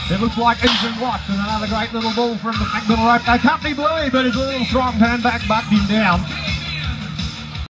It looks like Ethan Watts and another great little ball from the back middle rope. They Company Bluey, but his little strong turn back bucked him down.